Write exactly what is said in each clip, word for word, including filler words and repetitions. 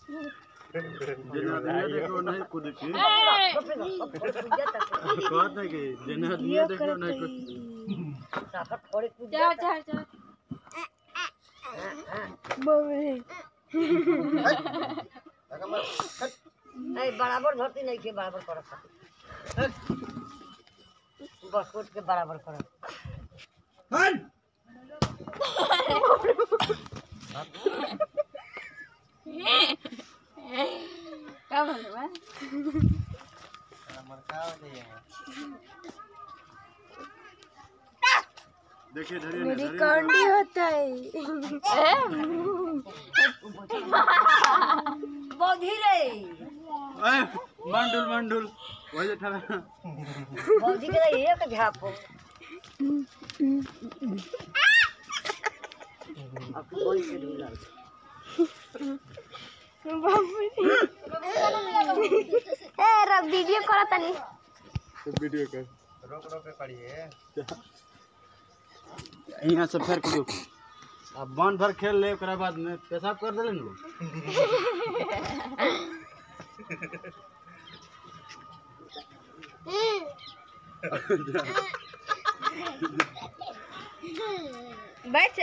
जना दुनिया देखो नहीं खुद की बात है कि जना दुनिया देखो नहीं खुद जा जा जा बोले नहीं बराबर धरती नहीं के बराबर करत बस कोट के बराबर करत हन क्या बोले बा हमर का हो जाए देखिए धरिए मेरी कांडी होता है बहुत धीरे ए मंडुल मंडुल वही ठला बहुत धीरे एक झापो अब कोई से ढूला ए रब वीडियो करा तनी वीडियो कर रोक रोक के करिए यहाँ से फेर करो अब बांध भर खेल ले ओकरा बाद में पेशाब कर देले न बैठ ए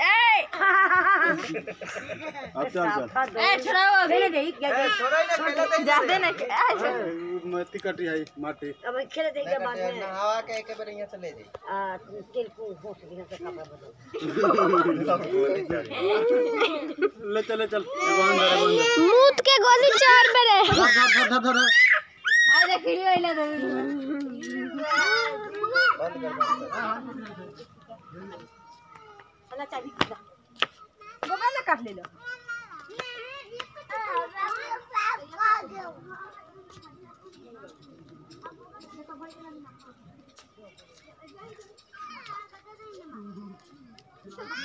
अब चल चल ए छोड़ाओ अभी खेले दे क्या छोड़ो ना खेले दे जा दे ना मट्टी कटी है माटी अब खेले दे के बाद में नहावा के एक बार यहां से ले दे आ तेल को होश दिखा से कपड़ा बदल ले चले चल एगो अंदर एगो अंदर मूत के गोली चार बेरे धर धर धर धर आ देखियो इला दे बंद कर वाला चाबी दा बोका ना काट ले लो Thank you.